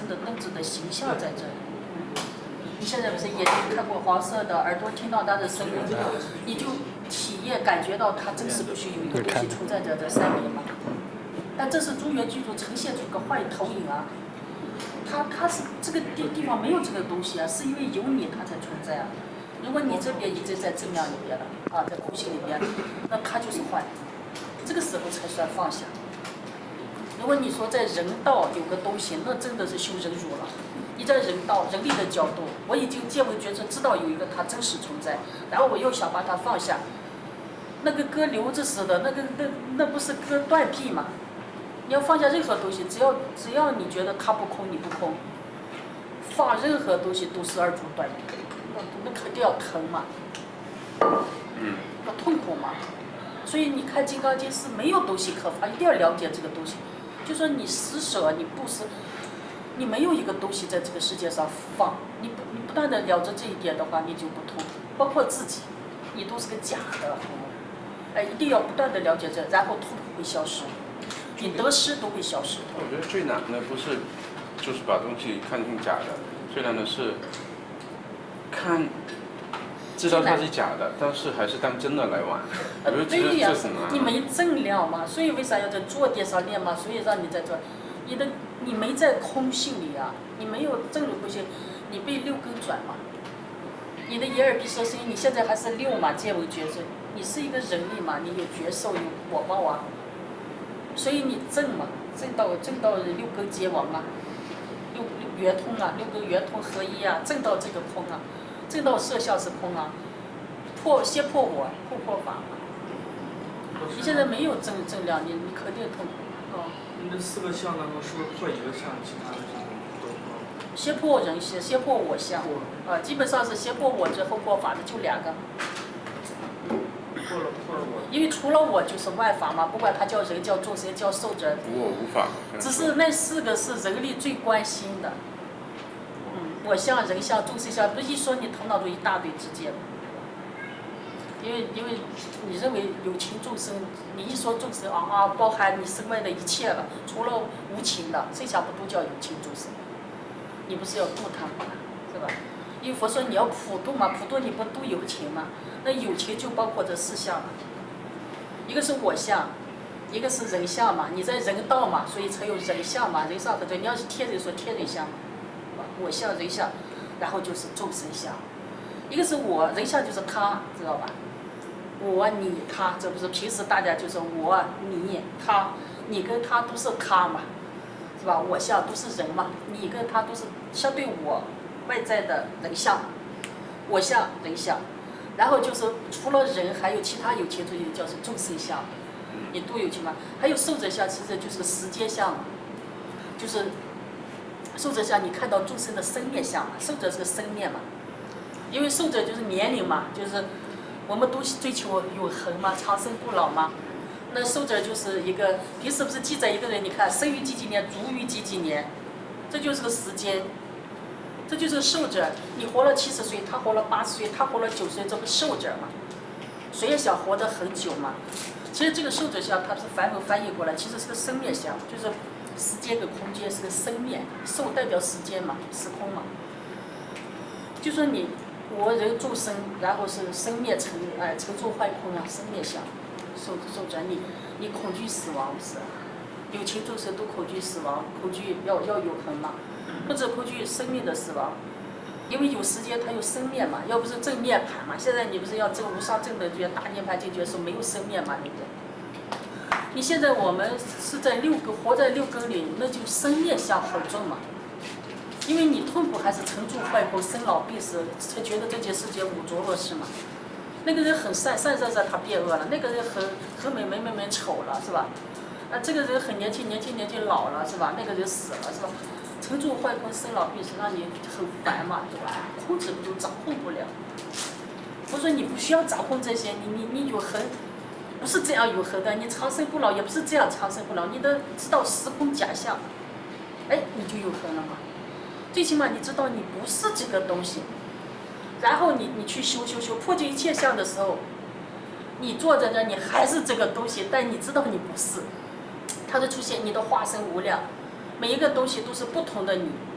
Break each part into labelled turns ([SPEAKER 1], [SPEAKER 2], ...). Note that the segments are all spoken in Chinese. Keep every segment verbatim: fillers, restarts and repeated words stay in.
[SPEAKER 1] 生的认知的形象在这里。你现在不是眼睛看过黄色的，耳朵听到它的声音，你就体验感觉到它真实不是有一个东西存在在这上面吗？但这是中原剧组呈现出个坏投影啊，它它是这个地地方没有这个东西啊，是因为有你它才存在啊。如果你这边一直在正量里边了啊，在空性里边，那它就是坏，这个时候才算放下。如果你说在人道有个东西，那真的是修忍辱了。你在人道人力的角度，我已经见闻觉知知道有一个它真实存在，然后我又想把它放下，那个割瘤子似的，那个那那不是割断臂吗？你要放下任何东西，只要只要你觉得它不空，你不空，放任何东西都是二主断臂，那那肯定要疼嘛，
[SPEAKER 2] 嗯，
[SPEAKER 1] 要痛苦嘛。所以你看《金刚经》是没有东西可放，一定要了解这个东西。就说你施舍，你布施，你没有一个东西在这个世界上放，你不你不断的了解这一点的话，你就不痛苦，包括自己，你都是个假的，哎，一定要不断的了解这，然后痛苦会消失。你得失都会消失。
[SPEAKER 2] 我觉得最难的不是，就是把东西看成假的，最难的是看，知道它是假的，但是还是当真的来玩。我觉得这
[SPEAKER 1] 对呀，
[SPEAKER 2] 这很难。
[SPEAKER 1] 你没正量嘛，所以为啥要在坐垫上练嘛？所以让你在这，你的你没在空性里啊，你没有正入空性，你被六根转嘛。你的眼耳鼻舌身意，你现在还是六嘛，见闻觉知，你是一个人力嘛，你有觉受有果报啊。所以你正嘛，正到正到六根结网啊，六六圆通啊，六根圆通合一啊，正到这个空啊，正到色相是空啊，破先破我，后破法嘛。你现在没有正正量，你你肯定痛苦。哦。
[SPEAKER 3] 你这四个相当中是不是破一个相，其他的相都破？
[SPEAKER 1] 先破人先，先破我相，啊，基本上是先破我执后破法的，就两个。
[SPEAKER 3] 破了破了我。
[SPEAKER 1] 因为除了我就是万法嘛，不管他叫人叫众生叫寿者，
[SPEAKER 2] 无我无法。
[SPEAKER 1] 只是那四个是人力最关心的。嗯，我相、人相、众生相，不是一说你头脑中一大堆之间。因为因为你认为有情众生，你一说众生啊啊，包含你身外的一切了，除了无情的，剩下不都叫有情众生？你不是要度他们吗？是吧？因为佛说你要普度嘛，普度你不度有情嘛？那有情就包括这四项了，一个是我相，一个是人相嘛，你在人道嘛，所以才有人相嘛，人上和这，你要是天人说天人相嘛，我相人相，然后就是众生相，一个是我人相就是他，知道吧？我你他，这不是平时大家就是我你他，你跟他都是他嘛，是吧？我相都是人嘛，你跟他都是相对我外在的人相，我相人相。然后就是除了人，还有其他有情众生，叫是众生相，你都有情嘛？还有寿者相，其实就是个时间相嘛，就是寿者相，你看到众生的生灭相嘛，寿者是个生灭嘛，因为寿者就是年龄嘛，就是我们都追求永恒嘛，长生不老嘛。那寿者就是一个平时不是记载一个人，你看生于几几年，卒于几几年，这就是个时间。这就是寿者，你活了七十岁，他活了八十岁，他活了九十岁，这不寿者嘛？谁也想活得很久嘛？其实这个寿者相，它是梵文翻译过来，其实是个生灭相，就是时间跟空间是个生灭，寿代表时间嘛，时空嘛。就说你我人众生，然后是生灭成哎成住坏空啊，生灭相，寿寿者你你恐惧死亡不是？有情众生都恐惧死亡，恐惧要要永恒嘛。或者恐惧生命的死亡，因为有时间它有生灭嘛，要不是正涅槃嘛，现在你不是要证无上正等觉、大涅槃境界时候没有生灭嘛，对不对？你现在我们是在六根，活在六根里，那就生灭相很重嘛，因为你痛苦还是成住坏空、生老病死，才觉得这件世界五浊恶世嘛。那个人很善，善善善他变恶了；那个人很很美，美美美丑了，是吧？啊，这个人很年轻，年轻年轻老了，是吧？那个人死了，是吧？成住坏空、生老病死，让你很烦嘛，对吧？控制不住，掌控不了。我说你不需要掌控这些，你你你永恒不是这样永恒的，你长生不老也不是这样长生不老，你得知道时空假象，哎，你就永恒了嘛。最起码你知道你不是这个东西，然后你你去修修修破尽一切相的时候，你坐在这你还是这个东西，但你知道你不是，它的出现你的化身无量。每一个东西都是不同的你，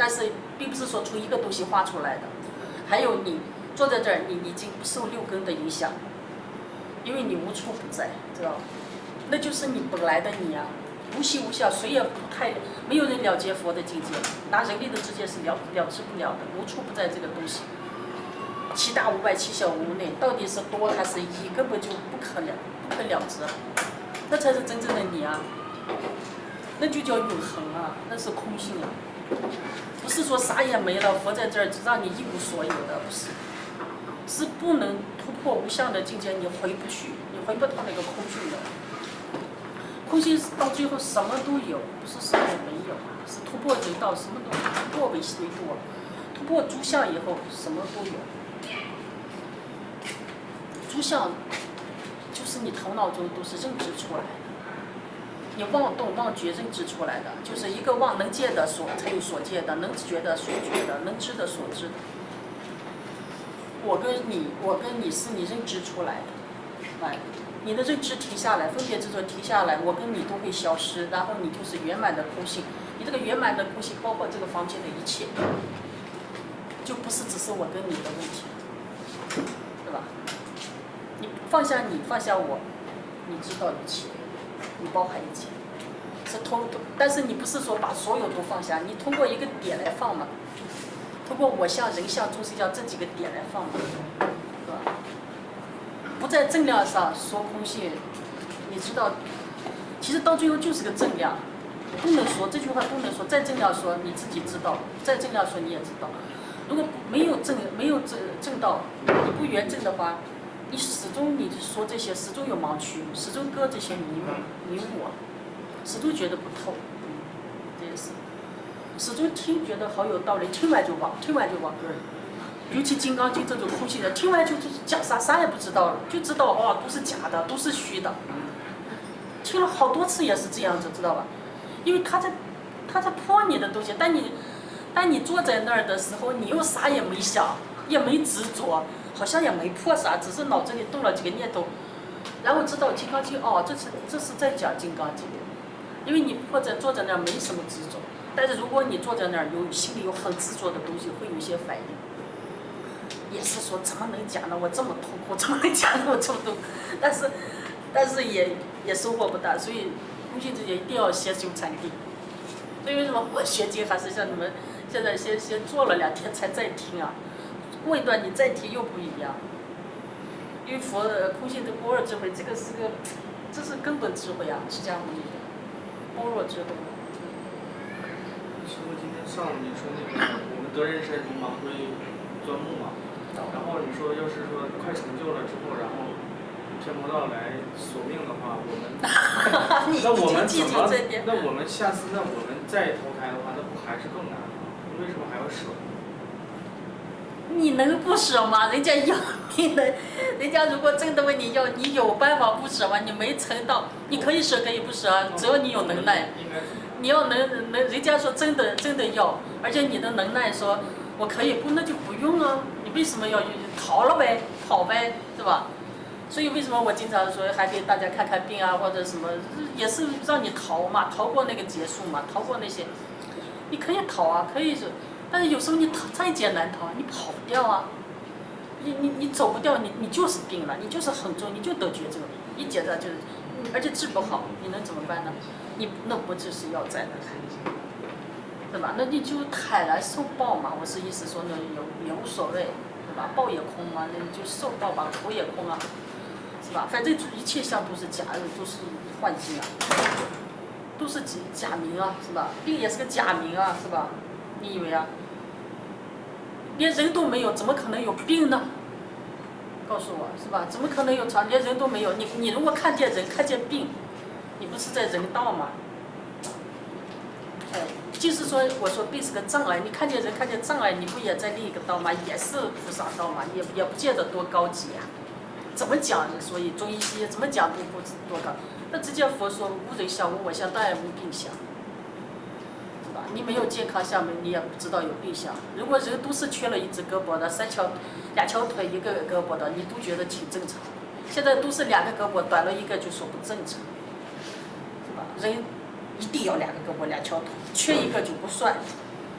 [SPEAKER 1] 但是并不是说从一个东西画出来的。还有你坐在这儿，你已经不受六根的影响，因为你无处不在，知道吧？那就是你本来的你啊，无形无相，谁也不太没有人了解佛的境界，拿人类的知见是了了知不了的，无处不在这个东西。七大无外，七小无内，到底是多还是一，根本就不可了不可了之，那才是真正的你啊，那就叫永恒啊，那是空性啊，不是说啥也没了，佛在这儿只让你一无所有的，不是，是不能突破无相的境界，你回不去，你回不到那个空性的。空性到最后什么都有，不是什么也没有，是突破人道，什么都突破唯唯度，突破诸相以后什么都有。诸相就是你头脑中都是认知出来的，你妄动妄觉认知出来的，就是一个妄能界的所才有所界的，能觉的所觉的，能知的所知的。我跟你，我跟你是你认知出来的，哎。你的认知停下来，分别执着停下来，我跟你都会消失，然后你就是圆满的空性。你这个圆满的空性包括这个房间的一切，就不是只是我跟你的问题，对吧？你放下你，放下我，你知道一切，你包含一切，是通。但是你不是说把所有都放下，你通过一个点来放嘛，通过我相、人相、众生相这几个点来放嘛，对吧？不在正量上说空性，你知道，其实到最后就是个正量，不能说这句话不能说，再正量说你自己知道，再正量说你也知道。如果没有正没有正正道，你不圆正的话，你始终你说这些始终有盲区，始终搁这些迷迷雾，始终觉得不透，嗯，这也是，始终听觉得好有道理，听完就忘，听完就忘。尤其《金刚经》这种空性的，听完就就是讲啥啥也不知道了，就知道哦都是假的，都是虚的。听了好多次也是这样子，知道吧？因为他在他在破你的东西，但你当你坐在那儿的时候，你又啥也没想，也没执着，好像也没破啥，只是脑子里动了几个念头，然后知道《金刚经》哦，这是这是在讲《金刚经》，因为你或者坐在那儿没什么执着，但是如果你坐在那儿有心里有很执着的东西，会有一些反应。也是说怎么能讲的我这么痛苦，怎么能讲的我这么痛苦？但是，但是也也收获不大，所以空性之间一定要先修禅定。所以为什么我学经还是像你们现在先先做了两天才再听啊？过一段你再听又不一样。因为佛的空性的般若智慧，这个是个，这是根本智慧啊，释迦牟尼的般若智慧。
[SPEAKER 3] 师傅今天上午你说那个我们得人身如盲龟钻木嘛？然后你说，要是说快成就了之后，然后天魔道来索命的话，我们那我们怎么？那我们下次，那我们再投胎的话，那不还是更难吗？为什么还要舍？
[SPEAKER 1] 你能不舍吗？人家要你能，人家如果真的问你要，你有办法不舍吗？你没成道，你可以舍可以不舍，只要你有能耐。你要能能，人家说真的真的要，而且你的能耐说。我可以不，那就不用啊！你为什么要逃了呗？跑呗，对吧？所以为什么我经常说还给大家看看病啊，或者什么，也是让你逃嘛，逃过那个结束嘛，逃过那些。你可以逃啊，可以是，但是有时候你逃再艰难逃，你跑不掉啊！你你你走不掉，你你就是病了，你就是很重，你就得绝症了，一觉得就是，而且治不好，你能怎么办呢？你那不就是要债的？对吧？那你就坦然受报嘛。我是意思说呢，也也无所谓，对吧？报也空嘛，那你就受报吧，苦也空啊，是吧？反正一切相都是假的，都是幻境啊，都是假假名啊，是吧？病也是个假名啊，是吧？你以为啊？连人都没有，怎么可能有病呢？告诉我，是吧？怎么可能有常连人都没有？你你如果看见人，看见病，你不是在人道吗？哎，就是说，我说病是个障碍，你看见人看见障碍，你不也在另一个道吗？也是菩萨道嘛，也也不见得多高级呀、啊。怎么讲？所以中医西医怎么讲都不多高。那直接佛说无人相无我相，当然无病相，是吧？你没有健康相，你也不知道有病相。如果人都是缺了一只胳膊的，三条两条腿一个胳膊的，你都觉得挺正常。现在都是两个胳膊短了一个就说不正常，是吧？人一定要两个胳膊两条腿，缺一个就不算，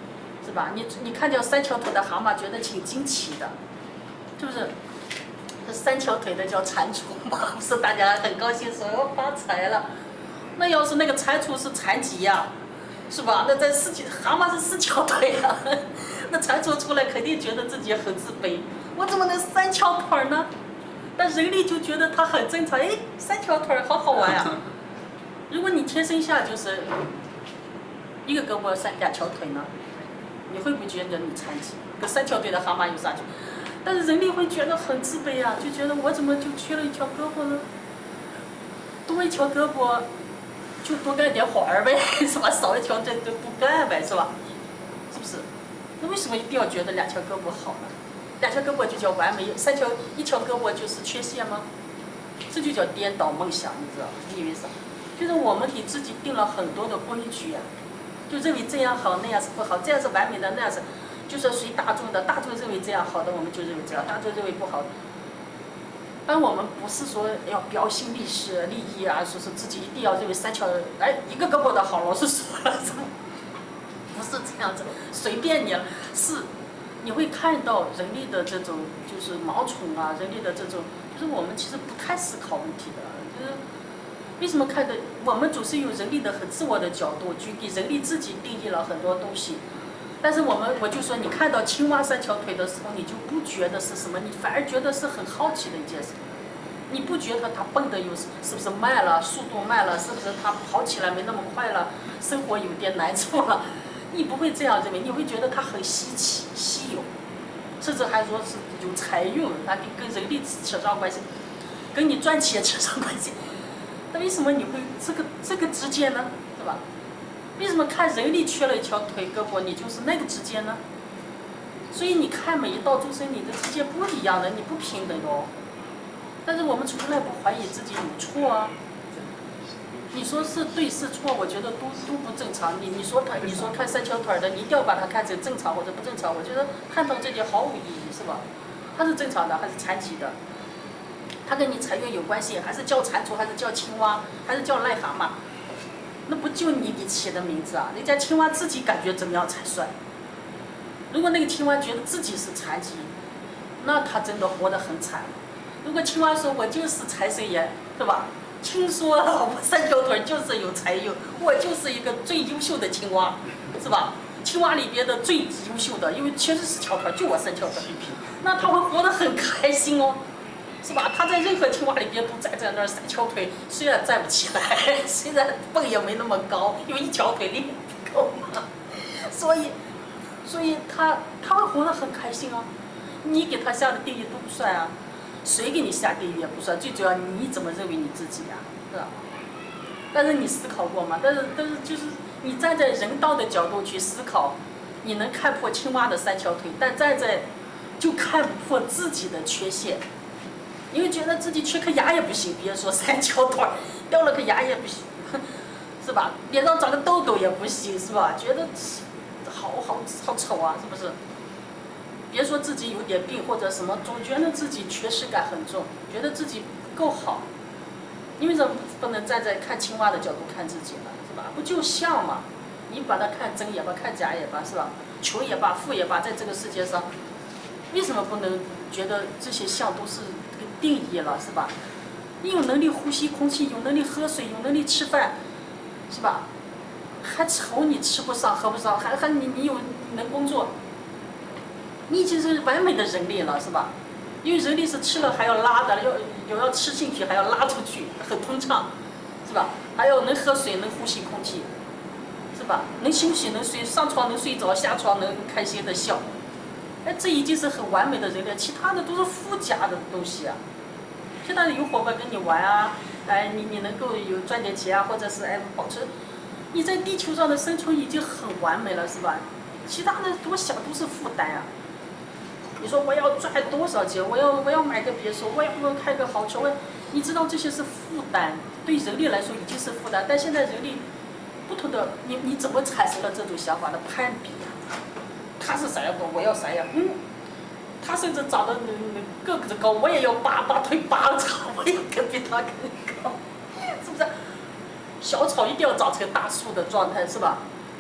[SPEAKER 1] 是吧？你你看见三条腿的蛤蟆，觉得挺惊奇的，是不是？这三条腿的叫蟾蜍嘛，不是大家很高兴说我发财了。那要是那个蟾蜍是残疾呀、啊，是吧？那在四蛤蟆是四条腿啊，那蟾蜍出来肯定觉得自己很自卑，我怎么能三条腿呢？但人类就觉得它很正常，哎，三条腿好好玩呀、啊。如果你天生下就是一个胳膊三两条腿呢，你会不会觉得你残疾？跟三条腿的蛤蟆有啥区别？但是人类会觉得很自卑啊，就觉得我怎么就缺了一条胳膊呢？多一条胳膊就多干点活儿呗，是吧？少一条这就不干呗，是吧？是不是？那为什么一定要觉得两条胳膊好呢？两条胳膊就叫完美，三条一条胳膊就是缺陷吗？这就叫颠倒梦想，你知道吗？你以为啥？就是我们给自己定了很多的规矩啊，就认为这样好，那样是不好，这样是完美的，那样是。就是随大众的，大众认为这样好的，我们就认为这样；大众认为不好的。但我们不是说要标新立世、立异啊，说是自己一定要认为三条，哎，一个胳膊的好，老师说了，不是这样子，随便你了。是，你会看到人类的这种就是盲从啊，人类的这种，就是我们其实不太思考问题的，就是为什么看的？我们总是用人类的很自我的角度去给人类自己定义了很多东西。但是我们，我就说，你看到青蛙三条腿的时候，你就不觉得是什么，你反而觉得是很好奇的一件事。你不觉得它蹦的有是不是慢了，速度慢了，是不是它跑起来没那么快了，生活有点难处了？你不会这样认为，你会觉得它很稀奇、稀有，甚至还说是有财用，它跟跟人类扯上关系，跟你赚钱扯上关系。那为什么你会这个这个之间呢？是吧？为什么看人类缺了一条腿胳膊，你就是那个之间呢？所以你看每一道众生，你的之间不一样的，你不平等的哦。但是我们从来不怀疑自己有错啊。你说是对是错，我觉得都都不正常。你你说他，你说看三条腿的，你一定要把它看成正常或者不正常，我觉得看到这点毫无意义，是吧？它是正常的还是残疾的？它跟你财运有关系，还是叫蟾蜍，还是叫青蛙，还是叫癞蛤蟆？那不就你给起的名字啊？人家青蛙自己感觉怎么样才算？如果那个青蛙觉得自己是残疾，那他真的活得很惨。如果青蛙说我就是财神爷，是吧？听说了，我三条腿就是有财运，我就是一个最优秀的青蛙，是吧？青蛙里边的最优秀的，因为确实是条腿，就我三条腿，那他会活得很开心哦。是吧？他在任何青蛙里边都站在那儿，三条腿虽然站不起来，虽然蹦也没那么高，因为一条腿力不够嘛，所以，所以他他会活得很开心啊。你给他下的定义都不算啊，谁给你下定义也不算，最主要你怎么认为你自己呀、啊，是吧？但是你思考过吗？但是但是就是你站在人道的角度去思考，你能看破青蛙的三条腿，但站在就看不破自己的缺陷。因为觉得自己缺颗牙也不行，别说三条腿，掉了颗牙也不行，是吧？脸上长个痘痘也不行，是吧？觉得好好好丑啊，是不是？别说自己有点病或者什么，总觉得自己缺失感很重，觉得自己不够好。你为什么不能站在看青蛙的角度看自己呢？是吧？不就像嘛？你把它看真也罢，看假也罢，是吧？穷也罢，富也罢，在这个世界上，为什么不能觉得这些相都是定义了，是吧？你有能力呼吸空气，有能力喝水，有能力吃饭，是吧？还愁你吃不上喝不上，还还你你有能工作，你已经是完美的人类了，是吧？因为人类是吃了还要拉的，要有要吃进去还要拉出去，很通畅，是吧？还要能喝水，能呼吸空气，是吧？能休息，能睡，上床能睡着，下床能开心的笑。哎，这已经是很完美的人类，其他的都是附加的东西啊。其他的有伙伴跟你玩啊，哎，你你能够有赚点钱啊，或者是哎保持你在地球上的生存已经很完美了，是吧？其他的多想都是负担啊。你说我要赚多少钱？我要我要买个别墅，我要我要开个豪车，我你知道这些是负担，对人类来说已经是负担。但现在人类不同的，你你怎么产生了这种想法的攀比呀、啊？他是啥样的，我要啥样？嗯，他甚至长得个子高，我也要拔把腿拔长，我也跟比他更高，是不是？小草一定要长成大树的状态，是吧？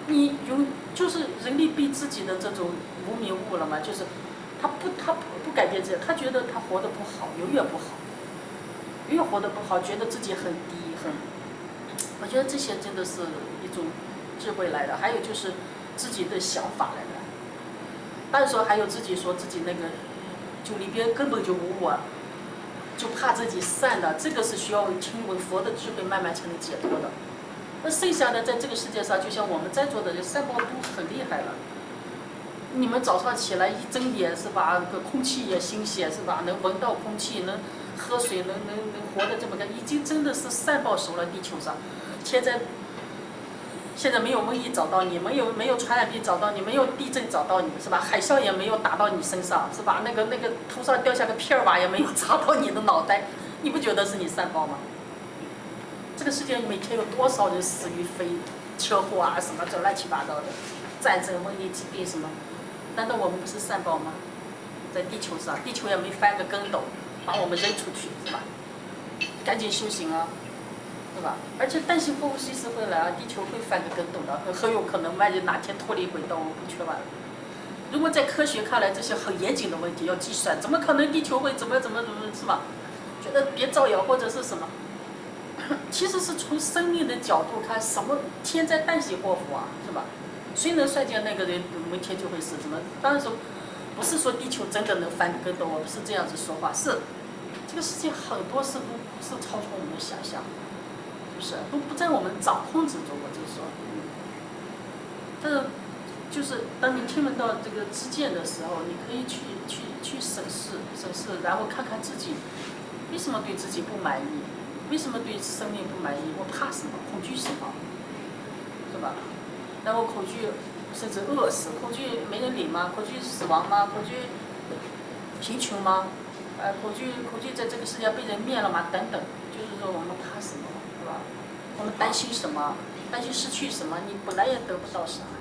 [SPEAKER 1] 你永就是人类被自己的这种无名误了嘛，就是他不他不不改变自己，他觉得他活得不好，永远不好，永远活得不好，觉得自己很低很。我觉得这些真的是一种智慧来的，还有就是自己的想法来的。当然说还有自己说自己那个就里边根本就无我，就怕自己散的，这个是需要听闻佛的智慧慢慢才能解脱的。那剩下的在这个世界上，就像我们在座的人善报都很厉害了。你们早上起来一睁眼是吧，个空气也新鲜是吧，能闻到空气，能喝水，能能能活得这么个，已经真的是善报熟了。地球上，现在现在没有瘟疫找到你，没有没有传染病找到你，没有地震找到你是吧？海啸也没有打到你身上是吧？那个那个头上掉下个片儿瓦也没有砸到你的脑袋，你不觉得是你善报吗？这个世界每天有多少人死于非车祸啊什么这乱七八糟的，战争、瘟疫、疾病什么，难道我们不是善报吗？在地球上，地球也没翻个跟斗，把我们扔出去是吧？赶紧修行啊！对吧？而且担心货物随时会来啊，地球会翻个跟斗的，很很有可能万一哪天脱离轨道，我们不缺完了。如果在科学看来，这些很严谨的问题要计算，怎么可能地球会怎么怎么怎么是吧？觉得别造谣或者是什么，其实是从生命的角度看，什么天灾旦夕祸福啊，是吧？谁能算计那个人明天就会是什么？当然说，不是说地球真的能翻个跟斗，我不是这样子说话，是这个世界很多事都是超出我们的想象。是都不在我们掌控之中，我就说，但是就是当你听闻到这个知见的时候，你可以去去去审视审视，然后看看自己为什么对自己不满意，为什么对生命不满意，我怕什么，恐惧什么，是吧？然后恐惧甚至饿死，恐惧没人理吗？恐惧死亡吗？恐惧贫穷吗？呃，恐惧恐惧在这个世界被人灭了吗？等等，就是说我们怕什么？我们担心什么？担心失去什么？你本来也得不到啥。